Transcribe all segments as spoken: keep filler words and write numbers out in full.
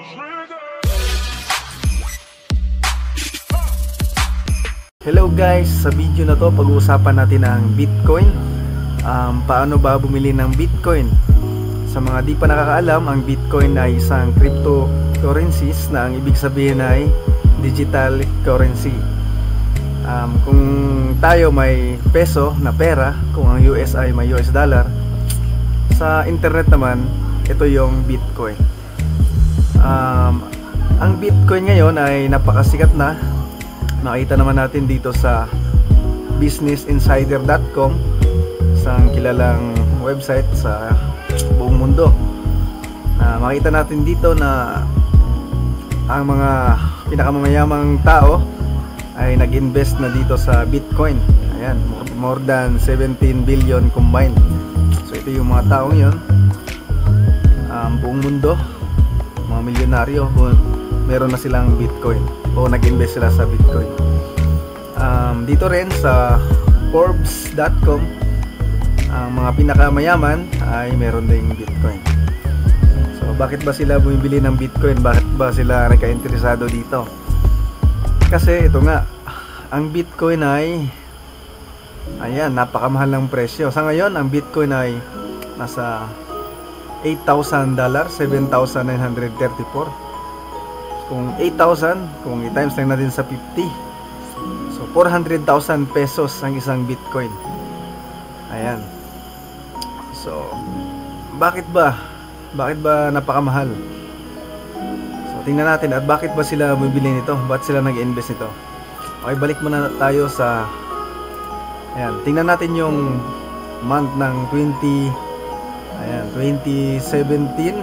Hello guys, sa video na to pag-uusapan natin ang Bitcoin. um, Paano ba bumili ng Bitcoin? Sa mga di pa nakakaalam, ang Bitcoin ay isang cryptocurrencies na ang ibig sabihin ay digital currency. um, Kung tayo may peso na pera, kung ang U S ay may U S dollar, sa internet naman, ito yung Bitcoin. um, Ang Bitcoin ngayon ay napakasikat na. Nakita naman natin dito sa business insider dot com, isang kilalang website sa buong mundo. Uh, makita natin dito na ang mga pinakamayamang tao ay nag-invest na dito sa Bitcoin. Ayan, more than seventeen billion combined. So ito yung mga taong yun, um, buong mundo, mga milyonaryo, meron na silang Bitcoin o nag-invest sila sa Bitcoin. Um, dito rin sa Forbes dot com, ang mga pinakamayaman ay meron ding Bitcoin. So bakit ba sila bumibili ng Bitcoin? Bakit ba sila nagka-interesado dito? Kasi ito nga, ang Bitcoin ay ayan, napakamahal ng presyo. Sa ngayon, ang Bitcoin ay nasa eight thousand dollars, seven thousand nine hundred thirty-four. Kung eight thousand, kung i-times lang natin sa fifty, so four hundred thousand pesos ang isang Bitcoin. Ayan. So bakit ba? Bakit ba napakamahal? So tingnan natin, at bakit ba sila bumibili nito? Bakit sila nag-invest nito? Okay, balik muna tayo sa ayan, tingnan natin yung month ng twenty ayan, twenty seventeen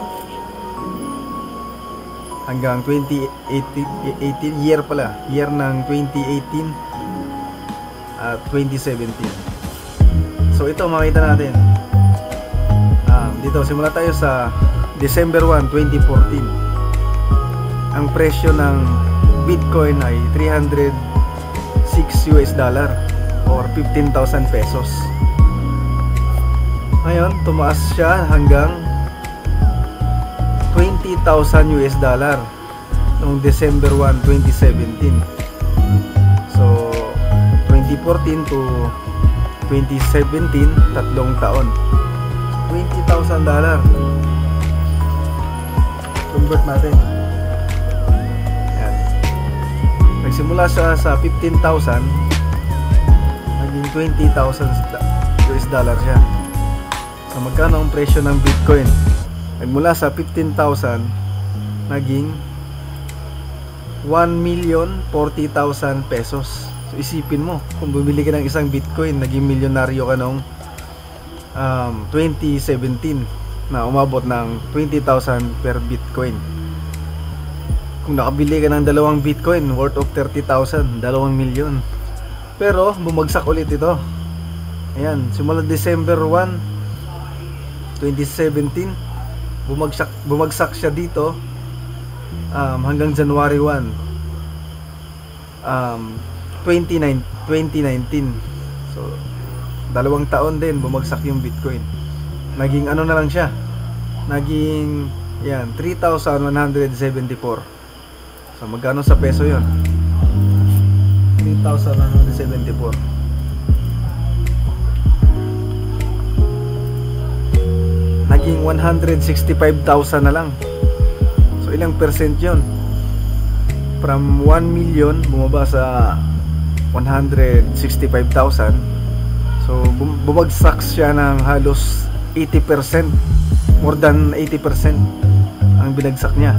hanggang twenty eighteen, year pala, year ng twenty eighteen at twenty seventeen. So ito makita natin, um, dito simula tayo sa December first, twenty fourteen. Ang presyo ng Bitcoin ay three hundred six U S dollar or fifteen thousand pesos. Ngayon tumaas siya hanggang twenty thousand U S dollar noong December first, twenty seventeen. So twenty fourteen to twenty seventeen, tatlong taon, twenty thousand dollar. Convert natin. Ayan. Nagsimula siya sa fifteen thousand, naging twenty thousand U S dollar siya. So magkano ang presyo ng Bitcoin? Mula sa fifteen thousand naging one million forty thousand pesos. So isipin mo, kung bumili ka ng isang Bitcoin, naging milyonaryo ka noong um, twenty seventeen na umabot ng twenty thousand per Bitcoin. Kung nakabili ka ng dalawang Bitcoin worth of thirty thousand, dalawang milyon. Pero bumagsak ulit ito. Ayan, simula December first, twenty seventeen, bumagsak bumagsak siya dito um, hanggang January first, um, twenty nineteen. So dalawang taon din bumagsak yung Bitcoin. Naging ano na lang siya, naging yan three thousand one hundred seventy-four. So magkano sa peso yon? three thousand one hundred seventy-four. Naging one hundred sixty-five thousand na lang. So ilang percent yun? From one million bumaba sa one hundred sixty-five thousand. So bumagsak siya ng halos eighty percent, more than eighty percent ang binagsak niya.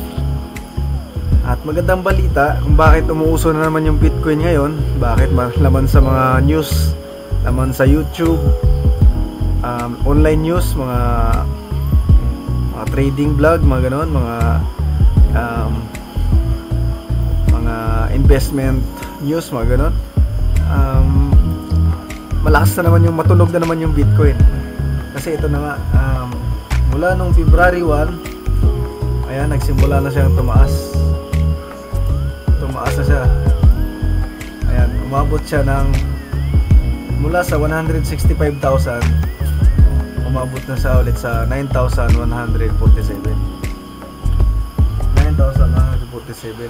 At magandang balita kung bakit umuuso na naman yung Bitcoin ngayon, bakit laman sa mga news, laman sa YouTube, um, online news, mga mga trading blog, mga ganon, mga um, mga investment news, mga ganon. um, malakas na naman yung, matunog na naman yung Bitcoin. Kasi ito na nga, um, mula nung February first, ayan, nagsimula na siyang tumaas. Tumaas na siya. Ayan, umabot siya ng mula sa one hundred sixty-five thousand, umabot na siya ulit sa nine thousand one hundred forty-seven. forty-seven.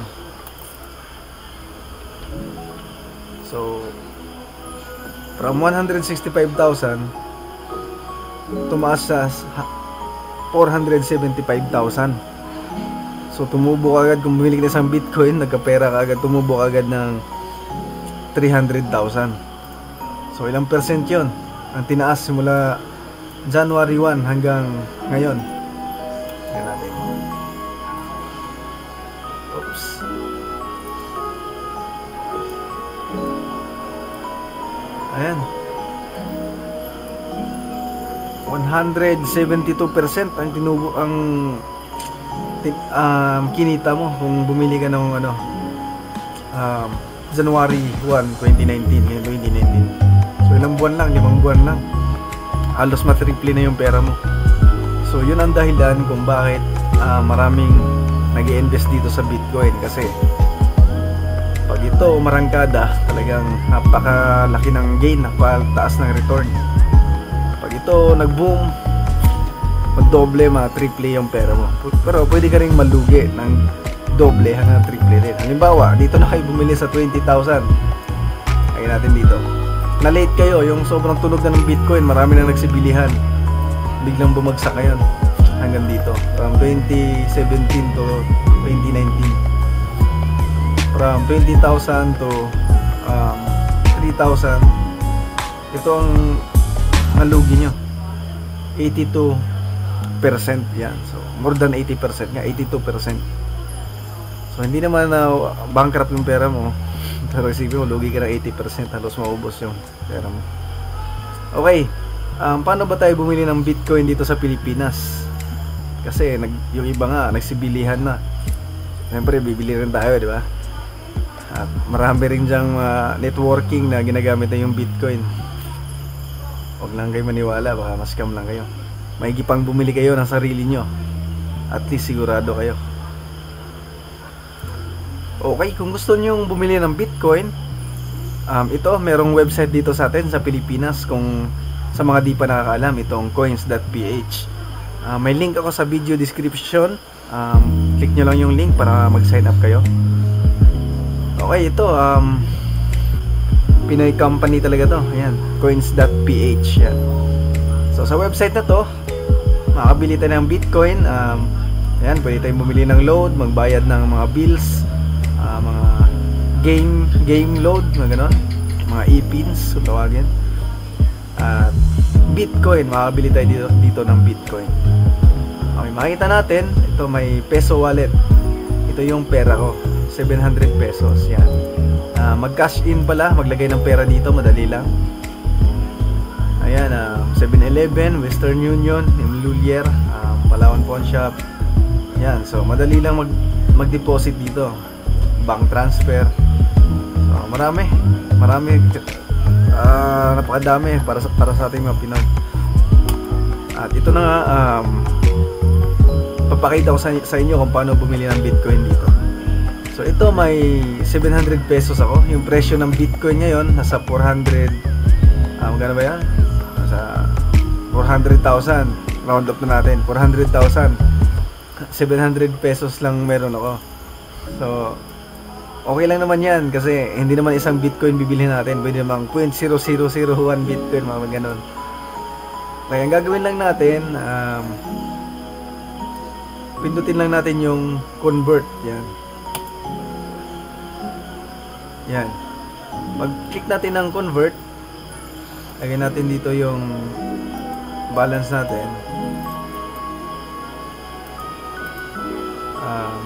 So from one hundred sixty-five thousand tumaas sa four hundred seventy-five thousand. So tumubo agad kung bumili ka ng isang Bitcoin, nagkapera ka agad, tumubo agad ng three hundred thousand. So ilang percent 'yon ang tinaas simula January one hanggang ngayon? Tingnan natin. Oops. Ayan. one hundred seventy-two percent ang tinubo ang um, kinita mo kung bumili ka ng ano um, January one, twenty nineteen. twenty nineteen. So ilang buwan lang, limang buwan lang, halos matriple na yung pera mo. So yun ang dahilan kung bakit uh, maraming nag-i-invest dito sa Bitcoin, kasi pag ito umarangkada, talagang napakalaki ng gain, napakataas ng return. Pag ito nag-boom, magdoble, ma-triple yung pera mo. Pero pwede ka rin malugi ng doble hanggang triple rin. Halimbawa, dito na kayo bumili sa twenty thousand. Lagyan natin dito. Na-late kayo, yung sobrang tunog na ng Bitcoin, marami na nagsibilihan. Biglang bumagsak kayo hanggang dito. From twenty seventeen to twenty nineteen. From twenty thousand to um, three thousand. Ito ang nalugi nyo. eighty-two percent yan. So, more than eighty percent nga, eighty-two percent. So, hindi naman na uh, bankrupt yung pera mo. Pero isipin mo, lugi ka ng eighty percent, halos maubos yung pera mo. Okay, um, paano ba tayo bumili ng Bitcoin dito sa Pilipinas? Kasi nag, yung iba nga, nagsibilihan na. Siyempre, bibili rin tayo, di ba? At marami rin dyang uh, networking na ginagamit na yung Bitcoin. Huwag lang kayo maniwala, baka ma-scam lang kayo. Maigi pang bumili kayo ng sarili nyo. At least sigurado kayo. Okay, kung gusto nyo bumili ng Bitcoin, um, ito, merong website dito sa atin sa Pilipinas. Kung sa mga di pa nakakaalam, itong coins dot p h. uh, May link ako sa video description. um, Click nyo lang yung link para mag-sign up kayo. Okay, ito um, Pinoy company talaga to. Ayan, coins dot p h. Yan. So sa website na to, makakabili tayo ng Bitcoin. um, Ayan, pwede tayong bumili ng load, magbayad ng mga bills, uh, mga game game load, mga ganon, mga e-pins kung tawagin. At Bitcoin, makakabili tayo dito, dito ng Bitcoin. Okay, makikita natin, ito may peso wallet. Ito yung pera ko, seven hundred pesos. Yan. Uh, mag-cash in pala, maglagay ng pera dito, madali lang. Ayan, uh, seven eleven, Western Union, Imlulier, uh, Palawan Pawn Shop. Yan, so madali lang mag mag-deposit dito. Bank transfer. So marami, marami uh, napakadami para sa para sa ating mga Pinoy. At ito na nga, um, papakita ko sa, sa inyo kung paano bumili ng Bitcoin dito. So ito, may seven hundred pesos ako. Yung presyo ng Bitcoin ngayon nasa four hundred, ah, magkano ba yan? Nasa four hundred thousand. Round up na natin, four hundred thousand. seven hundred pesos lang meron ako. So okay lang naman yan, kasi hindi naman isang Bitcoin bibilhin natin. Pwede namang zero point zero zero zero one Bitcoin, mga ganon. Kaya ang gagawin lang natin, um, pindutin lang natin yung convert. Yan. Yan. Mag-click natin ng convert. Lagyan natin dito yung balance natin. Um,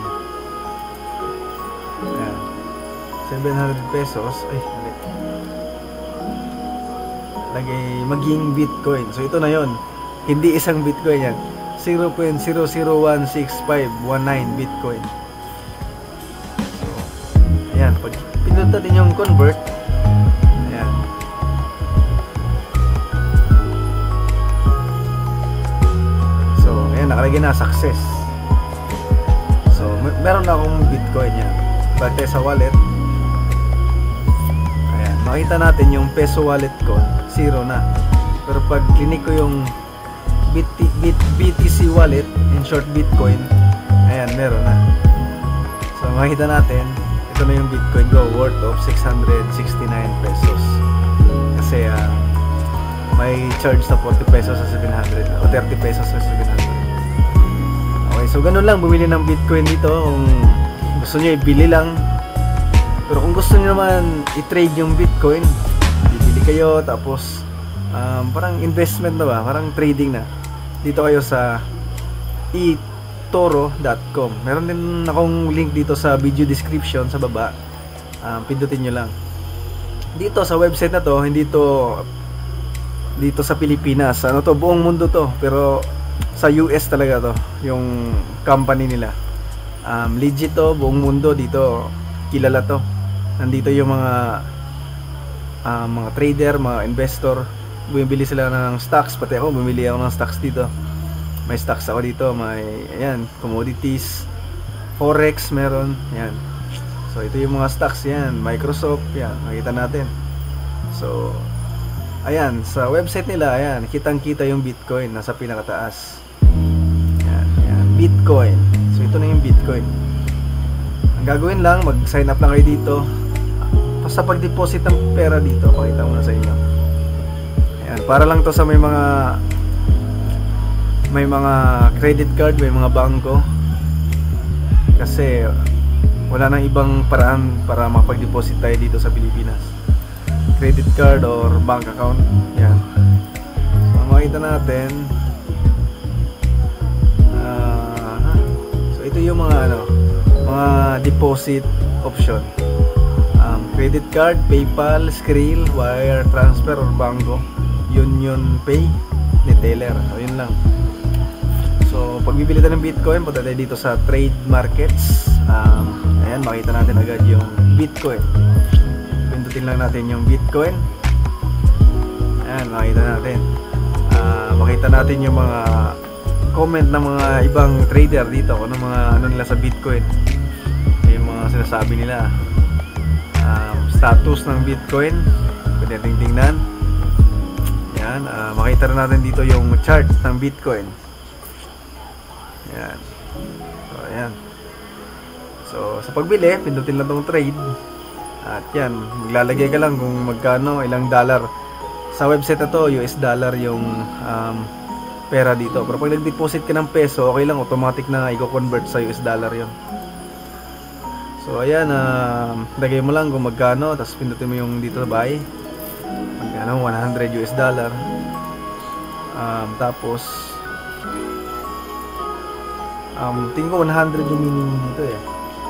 yan. seven hundred pesos. Ay, mali. Lagay maging Bitcoin. So ito na yon. Hindi isang Bitcoin yan. zero point zero zero one six five one nine Bitcoin. So, ayan. Pag pindutin natin yung convert, ayan. So, ayan. Nakalagay na success. So, meron na akong Bitcoin yan. Bate sa wallet. Ayan. Makita natin yung peso wallet ko, zero na. Pero pag clinic ko yung B T C wallet, in short Bitcoin, ayan, meron na. So makita natin, ito na yung Bitcoin ko, worth of six hundred sixty-nine pesos. Kasi uh, may charge na forty pesos sa seven hundred o thirty pesos sa seven hundred. Okay, so ganun lang, bumili ng Bitcoin dito. Kung gusto nyo, ibili lang. Pero kung gusto nyo naman i-trade yung Bitcoin, bibili kayo, tapos um, parang investment na ba, parang trading na. Dito kayo sa e toro dot com. Meron din akong link dito sa video description sa baba. Um, pindutin nyo lang. Dito sa website na to, hindi to dito sa Pilipinas. Ano to, buong mundo to. Pero sa U S talaga to, yung company nila. Um, legit to, buong mundo dito kilala to. Nandito yung mga uh, mga trader, mga investor. Bumibili sila ng stocks, pati ako bumili ako ng stocks dito. May stocks ako dito, may ayan, commodities, forex meron, ayan. So ito yung mga stocks, yan, Microsoft, yan, nakita natin. So ayan, sa website nila, ayan, kitang-kita yung Bitcoin nasa pinakataas. Ayan, ayan, Bitcoin. So ito na yung Bitcoin. Ang gagawin lang, mag-sign up lang kayo dito. Sa pag-deposit ng pera dito, pakita ko na sa inyo. Ayan, para lang to sa may mga may mga credit card, may mga bangko. Kasi wala nang ibang paraan para makapag-deposit tayo dito sa Pilipinas. Credit card or bank account. Yan. So, makita natin. Uh, so ito yung mga ano, mga deposit option. Um, credit card, PayPal, Skrill, wire transfer or bangko, Union Pay, retailer. So yun lang. So pag bibili tayo ng Bitcoin, punta tayo dito sa trade markets. Um, ayan, makita natin agad yung Bitcoin. Pindutin lang natin yung Bitcoin. Ayan, makita natin. Uh, makita natin yung mga comment ng mga ibang trader dito, kung ano mga ano nila sa Bitcoin, yung mga sinasabi nila. Um, status ng Bitcoin, pwede natin tingnan. Ayan, uh, makita na natin dito yung chart ng Bitcoin. Ayan. So, ayan. So, sa pagbili, pindutin lang itong trade. At yan, maglalagay ka lang kung magkano, ilang dollar. Sa website na to, U S dollar yung um, pera dito. Pero pag nag-deposit ka ng peso, okay lang, automatic na i-convert sa U S dollar yun. So, ayan, uh, lagay mo lang kung magkano, tapos pindutin mo yung dito buy. Magkano, one hundred U S dollar. Um, tapos, Um, tingin ko one hundred yung minimum dito eh.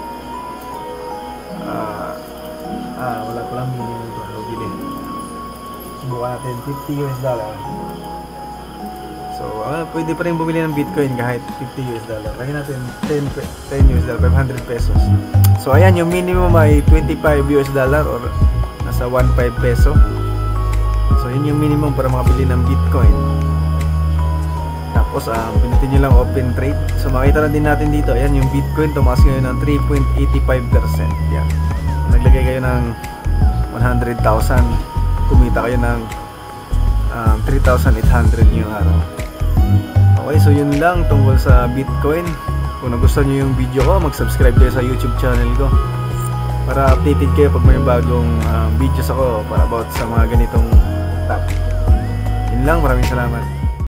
Ah, uh, ah, wala ko lang minimum dito. Ano bili? Subukan natin fifty U S dollar. So, ah, pwede pa rin bumili ng Bitcoin kahit fifty U S dollar. Lagyan natin ten, ten U S dollar, five hundred pesos. So, ayan, yung minimum ay twenty-five U S dollar or nasa one point five peso. So, yun yung minimum para makabili ng Bitcoin. Tapos um, pinutin nyo lang open trade. So makita na din natin dito, ayan yung Bitcoin tumaas ngayon ng three point eight five percent. Yan. Naglagay kayo ng one hundred thousand, kumita kayo ng um, three thousand eight hundred yung araw. Okay, so yun lang tungkol sa Bitcoin. Kung nagustuhan nyo yung video ko, mag-subscribe kayo sa YouTube channel ko para updated kayo pag may bagong um, videos ako para about sa mga ganitong topic. Yun lang, maraming salamat.